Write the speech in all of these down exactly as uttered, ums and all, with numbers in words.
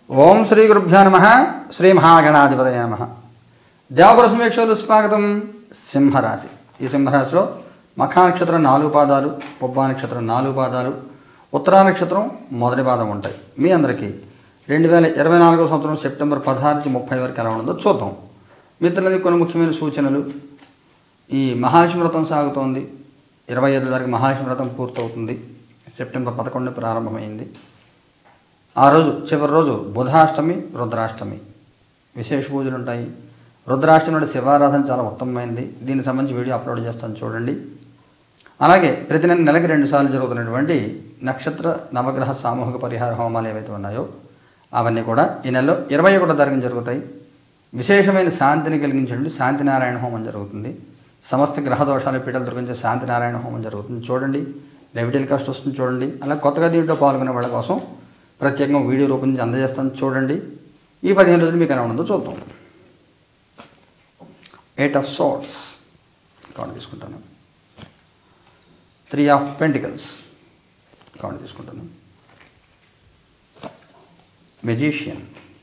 ఓం శ్రీ గురుభ్యో నమః. శ్రీ మహాగణాధిపతయే నమః. దేవపుర సమీక్షలు స్వాగతం. సింహరాశి. ఈ సింహరాశిలో మఖా నక్షత్రం నాలుగు పాదాలు, పుబ్బా నక్షత్రం నాలుగు పాదాలు, ఉత్తరా నక్షత్రం మొదటి పాదం ఉంటాయి. మీ అందరికీ రెండు వేల ఇరవై నాలుగో సంవత్సరం సెప్టెంబర్ పదహారు నుంచి ముప్పై వరకు ఎలా ఉండదో చూద్దాం. మిత్రులది కొన్ని ముఖ్యమైన సూచనలు. ఈ మహాలక్ష్మి వ్రతం సాగుతోంది. ఇరవై ఐదు తారీఖు మహాలక్ష్మి వ్రతం పూర్తవుతుంది. సెప్టెంబర్ పదకొండు ప్రారంభమైంది. ఆ రోజు చివరి రోజు బుధాష్టమి, రుద్రాష్టమి విశేష పూజలు ఉంటాయి. రుద్రాష్టమి నాడు శివారాధన చాలా ఉత్తమమైంది. దీనికి సంబంధించి వీడియో అప్లోడ్ చేస్తాను, చూడండి. అలాగే ప్రతి నెల నెలకి రెండుసార్లు జరుగుతున్నటువంటి నక్షత్ర నవగ్రహ సామూహిక పరిహార హోమాలు ఏవైతే ఉన్నాయో అవన్నీ కూడా ఈ నెలలో ఇరవై ఒకటో తారీఖున జరుగుతాయి. విశేషమైన శాంతిని కలిగించేటువంటి శాంతి నారాయణ హోమం జరుగుతుంది. సమస్త గ్రహ దోషాలు పీడలు తొలగించే శాంతి నారాయణ హోమం జరుగుతుంది, చూడండి. లైవ్ టెలికాస్ట్ వస్తుంది, చూడండి. అలా కొత్తగా దీంట్లో పాల్గొనే వాళ్ళ కోసం ప్రత్యేకంగా వీడియో రూపొందించి అందజేస్తాను, చూడండి. ఈ పదిహేను రోజులు మీకు ఎలా ఉండదో చూద్దాం. ఎయిట్ ఆఫ్ సోర్ట్స్ కార్డు తీసుకుంటాను. త్రీ ఆఫ్ పెంటికల్స్ కార్డు తీసుకుంటాను. మెజీషియన్.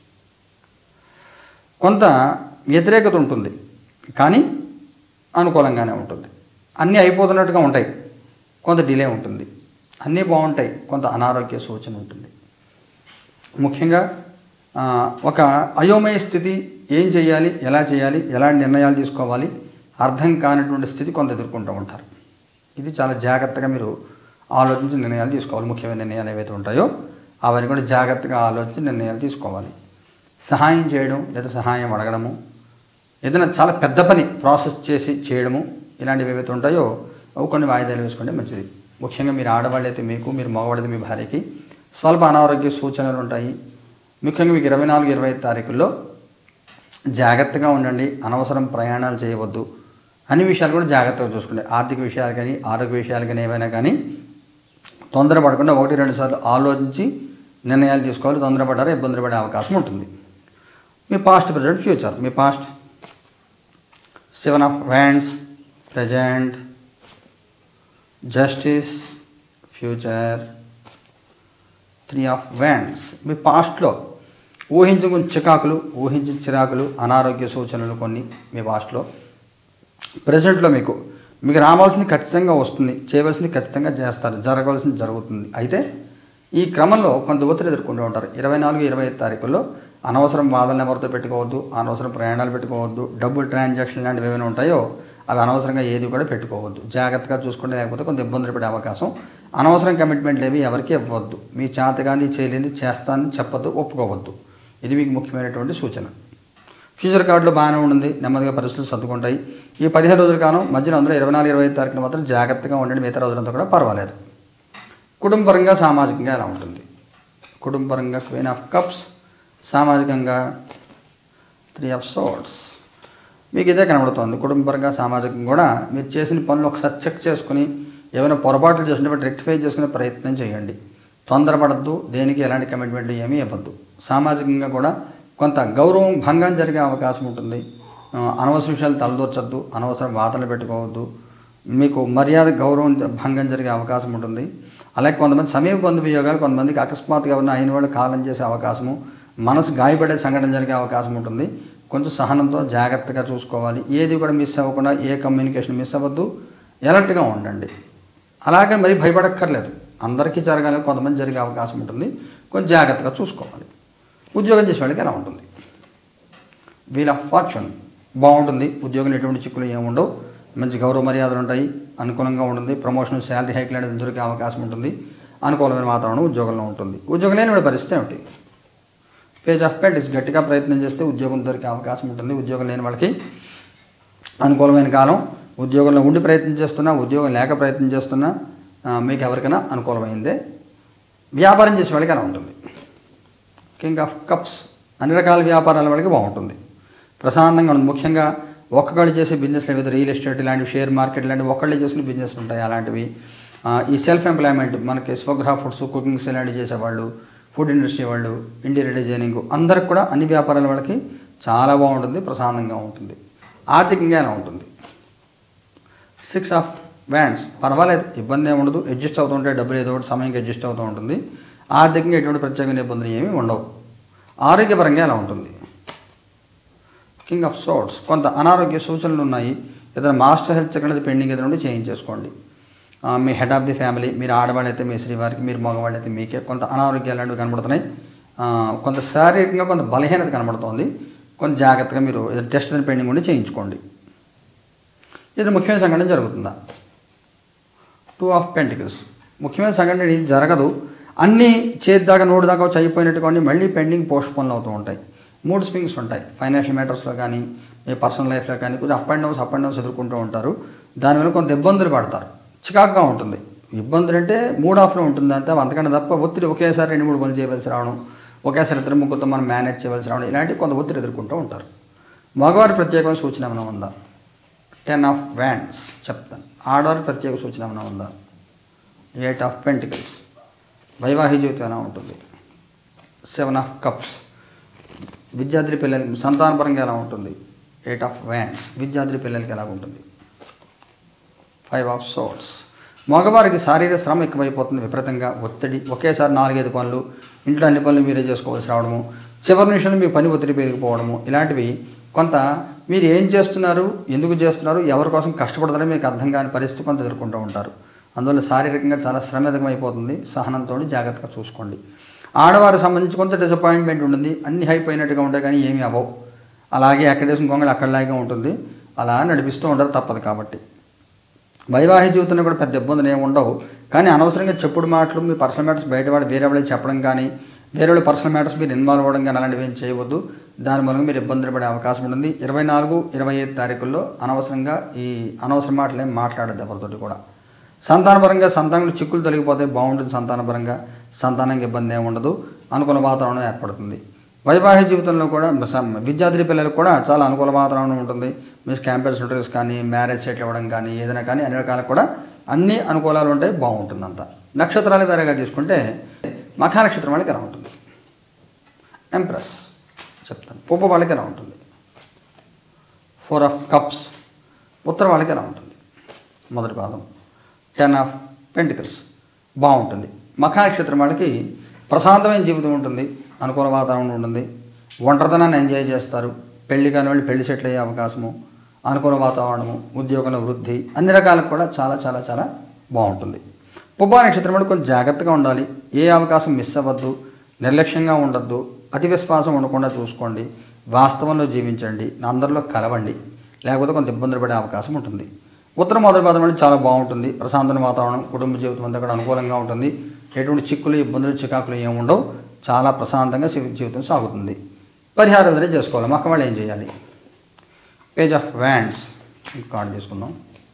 కొంత వ్యతిరేకత ఉంటుంది, కానీ అనుకూలంగానే ఉంటుంది. అన్నీ అయిపోతున్నట్టుగా ఉంటాయి, కొంత డిలే ఉంటుంది. అన్నీ బాగుంటాయి, కొంత అనారోగ్య సూచన ఉంటుంది. ముఖ్యంగా ఒక అయోమయ స్థితి, ఏం చేయాలి, ఎలా చేయాలి, ఎలాంటి నిర్ణయాలు తీసుకోవాలి అర్థం కానటువంటి స్థితి కొంత ఎదుర్కొంటూ ఉంటారు. ఇది చాలా జాగ్రత్తగా మీరు ఆలోచించి నిర్ణయాలు తీసుకోవాలి. ముఖ్యమైన నిర్ణయాలు ఏవైతే ఉంటాయో అవన్నీ కూడా జాగ్రత్తగా ఆలోచించి నిర్ణయాలు తీసుకోవాలి. సహాయం చేయడం లేదా సహాయం అడగడము, ఏదైనా చాలా పెద్ద పని ప్రాసెస్ చేసి చేయడము, ఇలాంటివి ఏవైతే ఉంటాయో అవి కొన్ని వాయిదాలు వేసుకుంటే మంచిది. ముఖ్యంగా మీరు ఆడవాళ్ళైతే మీకు, మీరు మగవాళ్ళైతే మీ భార్యకి స్వల్ప అనారోగ్య సూచనలు ఉంటాయి. ముఖ్యంగా మీకు ఇరవై నాలుగు ఇరవై ఐదు తారీఖుల్లో జాగ్రత్తగా ఉండండి. అనవసరం ప్రయాణాలు చేయవద్దు. అన్ని విషయాలు కూడా జాగ్రత్తగా చూసుకోండి. ఆర్థిక విషయాలు కానీ ఆరోగ్య విషయాలు కానీ ఏవైనా కానీ తొందరపడకుండా ఒకటి రెండు సార్లు ఆలోచించి నిర్ణయాలు తీసుకోవాలి. తొందరపడ్డారా ఇబ్బందులు పడే అవకాశం ఉంటుంది. మీ పాస్ట్, ప్రజెంట్, ఫ్యూచర్. మీ past seven of wands present, justice, future, three of wands. మీ పాస్ట్లో ఊహించుకుని చికాకులు, ఊహించిన చిరాకులు, అనారోగ్య సూచనలు కొన్ని మీ పాస్ట్లో. ప్రజెంట్లో మీకు మీకు రావాల్సింది ఖచ్చితంగా వస్తుంది, చేయవలసింది ఖచ్చితంగా చేస్తారు, జరగవలసింది జరుగుతుంది. అయితే ఈ క్రమంలో కొంత ఒత్తిడి ఎదుర్కొంటూ ఉంటారు. ఇరవై నాలుగు ఇరవై ఐదు తారీఖుల్లో అనవసరం వాదనలు ఎవరితో పెట్టుకోవద్దు, అనవసరం ప్రయాణాలు పెట్టుకోవద్దు. డబ్బులు ట్రాన్సాక్షన్ లాంటివి ఏమైనా ఉంటాయో అవి అనవసరంగా ఏది కూడా పెట్టుకోవద్దు. జాగ్రత్తగా చూసుకుంటే లేకపోతే కొంత ఇబ్బందులు పడే అవకాశం. అనవసరం కమిట్మెంట్లు ఏవి ఎవరికి ఇవ్వద్దు. మీ చేతగాని చేయలేని చేస్తానని చెప్పొద్దు, ఒప్పుకోవద్దు. ఇది మీకు ముఖ్యమైనటువంటి సూచన. ఫ్యూచర్ కార్డులో బాగానే ఉంటుంది, నెమ్మదిగా పరిస్థితులు సర్దుకుంటాయి. ఈ పదిహేను రోజుల కాలం మధ్యలో అందులో ఇరవై నాలుగు ఇరవై ఐదు తారీఖున మాత్రం జాగ్రత్తగా ఉండండి. మిగతా రోజులంతా కూడా పర్వాలేదు. కుటుంబపరంగా సామాజికంగా ఎలా ఉంటుంది? కుటుంబపరంగా క్వీన్ ఆఫ్ కప్స్, సామాజికంగా త్రీ ఆఫ్ సోర్డ్స్. మీకు ఇదే కనబడుతుంది. కుటుంబపరంగా సామాజికంగా కూడా మీరు చేసిన పనులు ఒకసారి చెక్ చేసుకుని ఏమైనా పొరపాట్లు చేసినప్పుడు రెక్టిఫై చేసుకునే ప్రయత్నం చేయండి. తొందరపడద్దు, దేనికి ఎలాంటి కమిట్మెంట్లు ఏమీ ఇవ్వద్దు. సామాజికంగా కూడా కొంత గౌరవం భంగం జరిగే అవకాశం ఉంటుంది. అనవసర విషయాలు తలదూర్చొద్దు, అనవసరం వాదనలు పెట్టుకోవద్దు. మీకు మర్యాద గౌరవం భంగం జరిగే అవకాశం ఉంటుంది. అలాగే కొంతమంది సమీప బంధువియోగాలు, కొంతమందికి అకస్మాత్తుగా ఉన్న అయిన వాళ్ళు కాలం చేసే అవకాశము, మనసు గాయపడే సంఘటన జరిగే అవకాశం ఉంటుంది. కొంచెం సహనంతో జాగ్రత్తగా చూసుకోవాలి. ఏది కూడా మిస్ అవ్వకుండా, ఏ కమ్యూనికేషన్ మిస్ అవ్వద్దు. ఎలర్ట్గా ఉండండి. అలాగే మరి భయపడక్కర్లేదు, అందరికీ జరగాలి, కొంతమంది జరిగే అవకాశం ఉంటుంది. కొంచెం జాగ్రత్తగా చూసుకోవాలి. ఉద్యోగం చేసే వాళ్ళకి ఎలా ఉంటుంది? వీల్ ఆఫ్ ఫార్చ్యూన్ బాగుంటుంది. ఉద్యోగంలో ఎటువంటి చిక్కులు ఏముండవు. మంచి గౌరవ మర్యాదలు ఉంటాయి, అనుకూలంగా ఉంటుంది. ప్రమోషన్, శాలరీ హైక్ లాంటిది దొరికే అవకాశం ఉంటుంది. అనుకూలమైన వాతావరణం ఉద్యోగంలో ఉంటుంది. ఉద్యోగం లేని పరిస్థితి ఏమిటి? Page of pentacles. గట్టిగా ప్రయత్నం చేస్తే ఉద్యోగం దొరికే అవకాశం ఉంటుంది. ఉద్యోగం లేని వాళ్ళకి అనుకూలమైన కాలం. ఉద్యోగంలో ఉండి ప్రయత్నం చేస్తున్నా, ఉద్యోగం లేక ప్రయత్నం చేస్తున్నా మీకు ఎవరికైనా అనుకూలమైందే. వ్యాపారం చేసే వాళ్ళకి ఎలా ఉంటుంది? King of cups. అన్ని రకాల వ్యాపారాల వాళ్ళకి బాగుంటుంది, ప్రశాంతంగా ఉంటుంది. ముఖ్యంగా ఒక్కళ్ళు చేసే బిజినెస్లు ఏవైతే రియల్ ఎస్టేట్ ఇలాంటివి, షేర్ మార్కెట్ లాంటివి ఒక్కళ్ళే చేసుకునే బిజినెస్లు ఉంటాయి. అలాంటివి ఈ సెల్ఫ్ ఎంప్లాయ్మెంట్, మనకి స్వగృహ ఫుడ్స్, కుకింగ్స్ ఇలాంటివి చేసేవాళ్ళు, ఫుడ్ ఇండస్ట్రీ వాళ్ళు, ఇంటీరియర్ డిజైనింగ్, అందరికి కూడా అన్ని వ్యాపారాల వాళ్ళకి చాలా బాగుంటుంది, ప్రశాంతంగా ఉంటుంది. ఆర్థికంగా ఎలా ఉంటుంది? Six of wands. పర్వాలేదు, ఇబ్బంది ఏమి ఉండదు. అడ్జస్ట్ అవుతూ ఉంటాయి, డబ్బులు ఏదో ఒకటి సమయంకి అడ్జస్ట్ అవుతూ ఉంటుంది. ఆర్థికంగా ఎటువంటి ప్రత్యేకమైన ఇబ్బందులు ఏమీ ఉండవు. ఆరోగ్యపరంగా ఎలా ఉంటుంది? కింగ్ ఆఫ్ సోర్డ్స్, కొంత అనారోగ్య సూచనలు ఉన్నాయి. ఏదైనా మాస్టర్ హెల్త్ చెక్ అనేది పెండింగ్ ఏదైనా ఉంటే చేయించేసుకోండి. మీ హెడ్ ఆఫ్ ది ఫ్యామిలీ, మీరు ఆడవాళ్ళు అయితే మీ శ్రీవారికి, మీరు మగవాళ్ళు అయితే మీకే కొంత అనారోగ్యాలు లాంటివి కనబడుతున్నాయి. కొంత శారీరకంగా కొంత బలహీనత కనబడుతోంది. కొంత జాగ్రత్తగా మీరు ఏదైనా టెస్ట్ ఏదైనా పెండింగ్ ఉండి చేయించుకోండి. ఇది ముఖ్యమైన సంఘటన జరుగుతుందా? టూ ఆఫ్ పెంటికల్స్, ముఖ్యమైన సంఘటన ఇది జరగదు. అన్నీ చేద్దాకా నోటి దాకా వచ్చి అయిపోయినట్టుగా మళ్ళీ పెండింగ్ పోస్ట్ పోన్లు అవుతూ ఉంటాయి. మూడు స్వింగ్స్ ఉంటాయి. ఫైనాన్షియల్ మ్యాటర్స్లో కానీ మీ పర్సనల్ లైఫ్లో కానీ కొంచెం up and downs up and downs ఎదుర్కొంటూ ఉంటారు. దానివల్ల కొంత ఇబ్బందులు పడతారు. చికాకుగా ఉంటుంది. ఇబ్బందులు అంటే మూడ్ ఆఫ్లో ఉంటుంది అంతే, అంతకంటే తప్ప ఒత్తిడి ఒకేసారి రెండు మూడు పనులు చేయవలసి రావడం, ఒకేసారి ఇద్దరు ముగ్గురితో మనం మేనేజ్ చేయవలసి రావడం, ఇలాంటివి కొంత ఒత్తిడి ఎదుర్కొంటూ ఉంటారు. మగవారి ప్రత్యేకమైన సూచన ఏమైనా ఉందా? టెన్ ఆఫ్ వ్యాండ్స్ చెప్తాను. ఆడవారి ప్రత్యేక సూచన ఏమైనా ఉందా? ఎయిట్ ఆఫ్ పెంటికల్స్, వైవాహిక జీవితం ఎలా ఉంటుంది? సెవెన్ ఆఫ్ కప్స్, విద్యార్థి పిల్లలకి సంతానపరంగా ఎలా ఉంటుంది? ఎయిట్ ఆఫ్ వ్యాండ్స్, విద్యార్థి పిల్లలకి ఎలా ఉంటుంది? ఫైవ్ ఆఫ్ సోర్డ్స్, మగవారికి శారీరక శ్రమ ఎక్కువైపోతుంది, విపరీతంగా ఒత్తిడి, ఒకేసారి నాలుగైదు పనులు, ఇంట్లో అన్ని పనులు మీరే చేసుకోవాల్సి రావడము, చివరి నిమిషంలో మీ పని ఒత్తిడి పెరిగిపోవడము, ఇలాంటివి కొంత మీరు ఏం చేస్తున్నారు, ఎందుకు చేస్తున్నారు, ఎవరి కోసం కష్టపడతారో మీకు అర్థం కాని పరిస్థితి కొంత ఎదుర్కొంటూ ఉంటారు. అందువల్ల శారీరకంగా చాలా శ్రమేదకమైపోతుంది. సహనంతో జాగ్రత్తగా చూసుకోండి. ఆడవారికి సంబంధించి కొంత డిసప్పాయింట్మెంట్ ఉంటుంది. అన్ని అయిపోయినట్టుగా ఉంటాయి కానీ ఏమీ అవ్వవు. అలాగే ఎక్కడ వేసిన గొంగళి అక్కడలాగే ఉంటుంది. అలా నడిపిస్తూ ఉంటారు, తప్పదు కాబట్టి. వైవాహిక జీవితంలో కూడా పెద్ద ఇబ్బందులు ఏమి ఉండవు. కానీ అనవసరంగా చెప్పుడు మాటలు, మీ పర్సనల్ మ్యాటర్స్ బయట వాడు వేరే వాళ్ళకి చెప్పడం కానీ, వేరే వాళ్ళ పర్సనల్ మ్యాటర్స్ మీరు ఇన్వాల్వ్ అవ్వడం కానీ అలాంటివి ఏం చేయవద్దు. దాని మూలంగా మీరు ఇబ్బందులు పడే అవకాశం ఉంటుంది. ఇరవై నాలుగు ఇరవై ఐదు తారీఖుల్లో అనవసరంగా ఈ అనవసర మాటలు ఏం మాట్లాడద్దు ఎవరితోటి కూడా. సంతానపరంగా సంతానంలో చిక్కులు తొలగిపోతే బాగుంటుంది. సంతానపరంగా సంతానానికి ఇబ్బంది ఏమి ఉండదు. అనుకూల వాతావరణం ఏర్పడుతుంది. వైవాహిక జీవితంలో కూడా విద్యార్థి పిల్లలకు కూడా చాలా అనుకూల వాతావరణం ఉంటుంది. మీ క్యాంపస్ ఇంటర్వ్యూస్ కానీ, మ్యారేజ్ సెటిల్ అవ్వడం కానీ, ఏదైనా కానీ అన్ని రకాలకు కూడా అన్ని అనుకూలాలు ఉంటాయి, బాగుంటుంది అంతా. నక్షత్రాలు వేరేగా తీసుకుంటే మఖ నక్షత్రం వాళ్ళకి ఎలా ఉంటుంది? ఎంప్రెస్ చెప్తాను. పుబ్బ వాళ్ళకి ఎలా ఉంటుంది? ఫోర్ ఆఫ్ కప్స్, ఉత్తర వాళ్ళకి ఎలా ఉంటుంది? మొదటి పాదం. టెన్ ఆఫ్ పెంటికల్స్, బాగుంటుంది. మఖ నక్షత్రం వాళ్ళకి ప్రశాంతమైన జీవితం ఉంటుంది, అనుకూల వాతావరణం ఉంటుంది, ఒంటరితనాన్ని ఎంజాయ్ చేస్తారు, పెళ్లి కాని వాళ్ళు పెళ్లి సెటిల్ అయ్యే అవకాశము, అనుకూల వాతావరణము, ఉద్యోగంలో వృద్ధి, అన్ని రకాలకు కూడా చాలా చాలా చాలా బాగుంటుంది. పుబ్బా నక్షత్రం వాళ్ళు కొంచెం జాగ్రత్తగా ఉండాలి. ఏ అవకాశం మిస్ అవ్వద్దు, నిర్లక్ష్యంగా ఉండద్దు, అతి విశ్వాసం ఉండకుండా చూసుకోండి, వాస్తవంలో జీవించండి, అందరిలో కలవండి, లేకపోతే కొంత ఇబ్బందులు పడే అవకాశం ఉంటుంది. ఉత్తర మొదటి పాదం అంటే చాలా బాగుంటుంది. ప్రశాంతమైన వాతావరణం, కుటుంబ జీవితం అంతా కూడా అనుకూలంగా ఉంటుంది. ఎటువంటి చిక్కులు, ఇబ్బందులు, చికాకులు ఏమి ఉండవు. చాలా ప్రశాంతంగా జీవితం సాగుతుంది. పరిహారం ఏదైనా చేసుకోవాలి. మక్క వాళ్ళు ఏం చేయాలి? పేజ్ ఆఫ్ వ్యాండ్స్ కార్డు తీసుకుందాం.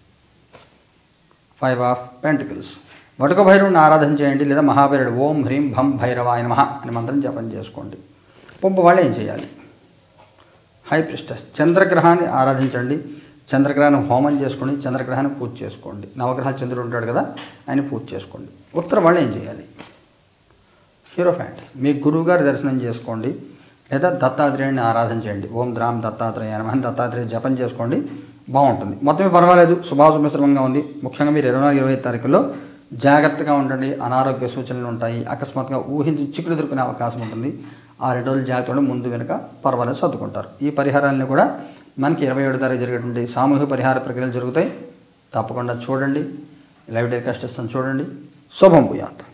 ఫైవ్ ఆఫ్ పెంటికల్స్, వటుక భైరవుని ఆరాధన చేయండి, లేదా మహాభైరుడు ఓం హ్రీం భం భైరవాయ నమః అని మంత్రం జపం చేసుకోండి. పుబ్బ వాళ్ళు ఏం చేయాలి? హై ప్రిస్టస్, చంద్రగ్రహాన్ని ఆరాధించండి. చంద్రగ్రహాన్ని హోమం చేసుకోండి, చంద్రగ్రహాన్ని పూజ చేసుకోండి. నవగ్రహాలు చంద్రుడు ఉంటాడు కదా, ఆయన పూజ చేసుకోండి. ఉత్తర వాళ్ళు ఏం చేయాలి? హీరోఫాంట్, మీ గురువు గారి దర్శనం చేసుకోండి, లేదా దత్తాత్రేయుని ఆరాధన చేయండి. ఓం ద్రామ్ దత్తాత్రేయ నమః దత్తాత్రేయ జపం చేసుకోండి, బాగుంటుంది. మొత్తమే పర్వాలేదు, శుభాశుభ మిశ్రమంగా ఉంది. ముఖ్యంగా మీరు ఇరవై నాలుగు ఇరవై ఐదు తారీఖుల్లో జాగ్రత్తగా ఉండండి. అనారోగ్య సూచనలు ఉంటాయి. అకస్మాత్తుగా ఊహించి చిక్కులు ఎదుర్కొనే అవకాశం ఉంటుంది. ఆ రెండు రోజులు జాగ్రత్తగా ముందు వెనుక పర్వాలేదు సర్దుకుంటారు. ఈ పరిహారాలను కూడా మనకి ఇరవై ఏడు తారీఖు జరిగేటువంటి సామూహిక పరిహార ప్రక్రియలు జరుగుతాయి. తప్పకుండా చూడండి. లైవ్ టెలికాస్ట్ ఇస్తాను, చూడండి. శుభం భూయాత్.